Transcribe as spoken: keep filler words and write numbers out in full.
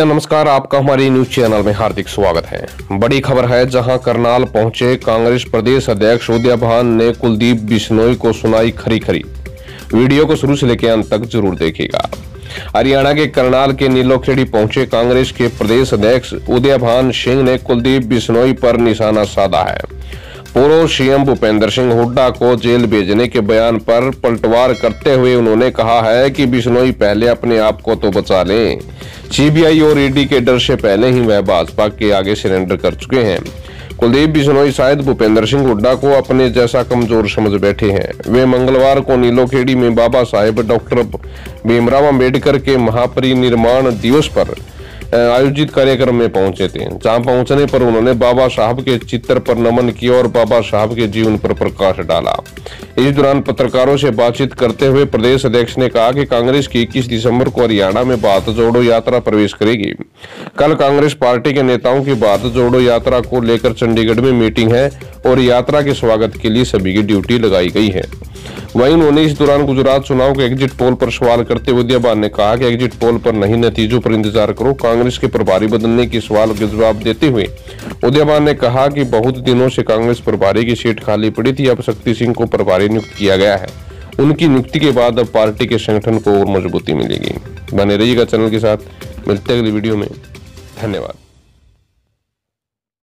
नमस्कार, आपका हमारे न्यूज चैनल में हार्दिक स्वागत है। बड़ी खबर है, जहां करनाल पहुंचे कांग्रेस प्रदेश अध्यक्ष उदय भान ने कुलदीप बिश्नोई को सुनाई खरी खरी। वीडियो को शुरू से लेकर अंत तक जरूर देखिएगा। हरियाणा के करनाल के नीलोखेड़ी पहुंचे कांग्रेस के प्रदेश अध्यक्ष उदय भान सिंह ने कुलदीप बिश्नोई पर निशाना साधा है। पूर्व सीएम भूपेंद्र सिंह हुड्डा को जेल भेजने के बयान पर पलटवार करते हुए उन्होंने कहा है कि बिश्नोई पहले अपने आप को तो बचा लें। सीबीआई और ईडी के डर से पहले ही वह भाजपा के आगे सरेंडर कर चुके हैं। कुलदीप बिश्नोई शायद भूपेंद्र सिंह हुड्डा को अपने जैसा कमजोर समझ बैठे हैं। वे मंगलवार को नीलोखेड़ी में बाबा साहेब डॉक्टर भीमराव अंबेडकर के महापरिनिर्वाण दिवस पर आयोजित कार्यक्रम में पहुंचे थे। जहां पहुंचने पर उन्होंने बाबा साहब के चित्र पर नमन किया और बाबा साहब के जीवन पर प्रकाश डाला। इस दौरान पत्रकारों से बातचीत करते हुए प्रदेश अध्यक्ष ने कहा कि कांग्रेस की इक्कीस दिसंबर को हरियाणा में भारत जोड़ो यात्रा प्रवेश करेगी। कल कांग्रेस पार्टी के नेताओं की भारत जोड़ो यात्रा को लेकर चंडीगढ़ में मीटिंग है और यात्रा के स्वागत के लिए सभी की ड्यूटी लगाई गई है। वहीं उन्होंने इस दौरान गुजरात चुनाव के एग्जिट पोल पर सवाल करते हुए उदय भान ने कहा कि एग्जिट पोल पर नहीं, नतीजों पर इंतजार करो। कांग्रेस के प्रभारी बदलने की सवाल के जवाब देते हुए उदय भान ने कहा कि बहुत दिनों से कांग्रेस प्रभारी की सीट खाली पड़ी थी, अब शक्ति सिंह को प्रभारी नियुक्त किया गया है। उनकी नियुक्ति के बाद अब पार्टी के संगठन को और मजबूती मिलेगी। बने रहिएगा चैनल के साथ, मिलते हैं अगली वीडियो में। धन्यवाद।